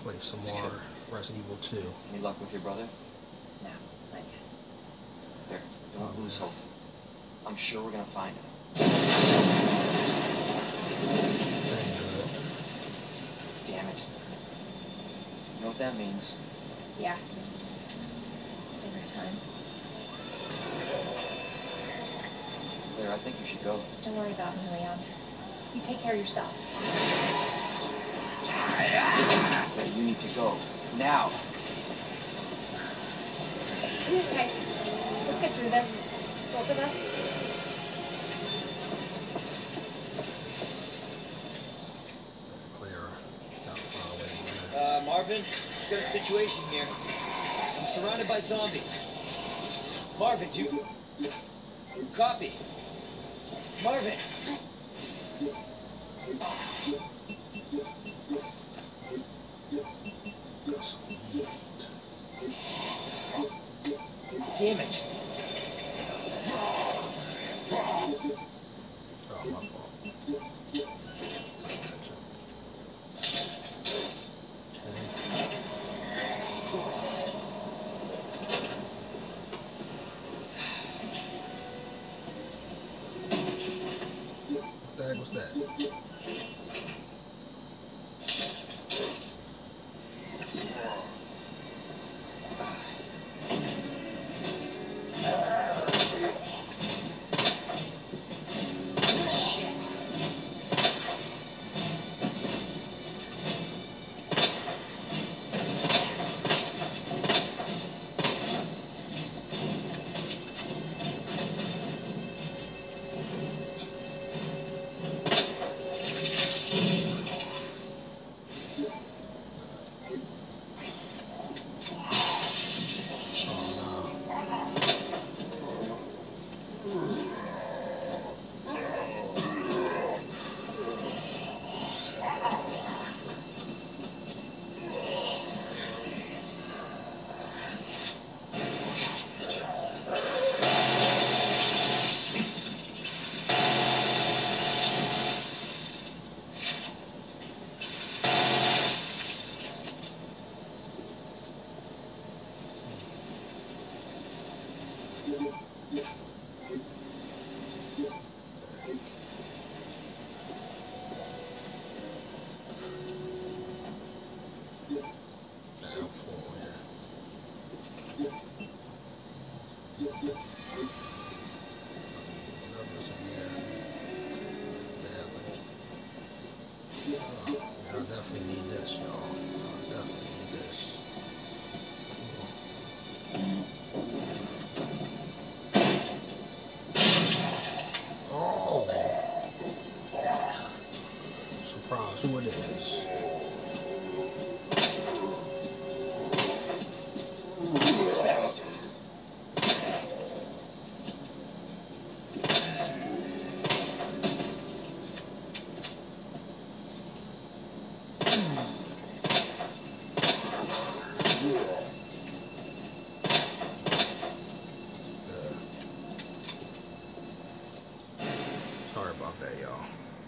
play some more Resident Evil 2. Any luck with your brother? No, not yet. There, don't lose hope. I'm sure we're gonna find him. Damn it. You know what that means? Yeah. Dinner time. Claire, I think you should go. Don't worry about me, Leon. You take care of yourself. Claire, you need to go. Now! Okay. Let's get through this. Both of us. Marvin, we've got a situation here. I'm surrounded by zombies. Marvin, do you... Copy. Marvin! Damn it! Oh, my fault. What the heck was that? I definitely need this, y'all. I definitely need this. Oh! Surprise, who it is. Sorry about that, y'all.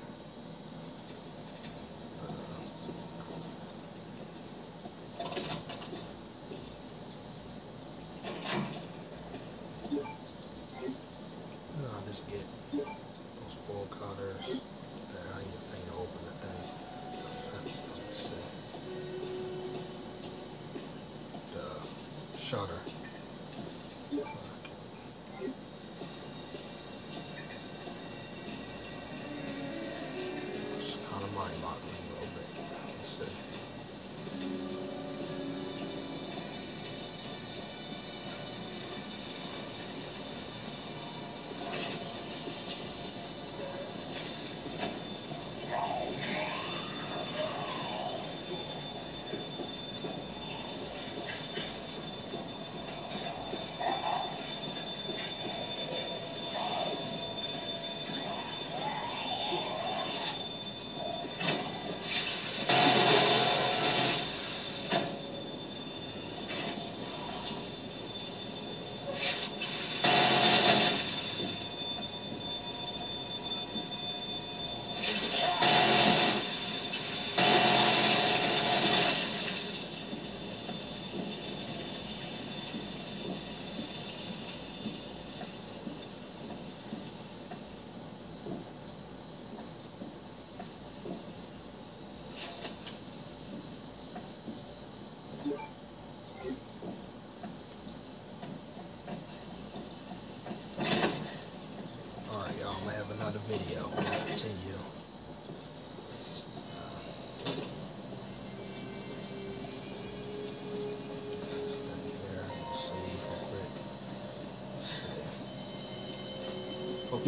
I'll just get those bowl cutters. I need a thing to open the thing. Let's see. The shutter. It's kind of mind-boggling a little bit. Let's see.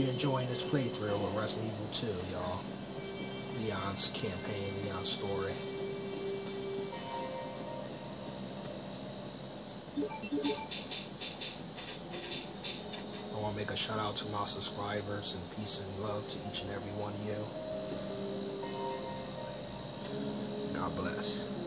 you're enjoying this playthrough with Resident Evil 2, y'all. Leon's campaign, Leon's story. I want to make a shout out to my subscribers and peace and love to each and every one of you. God bless.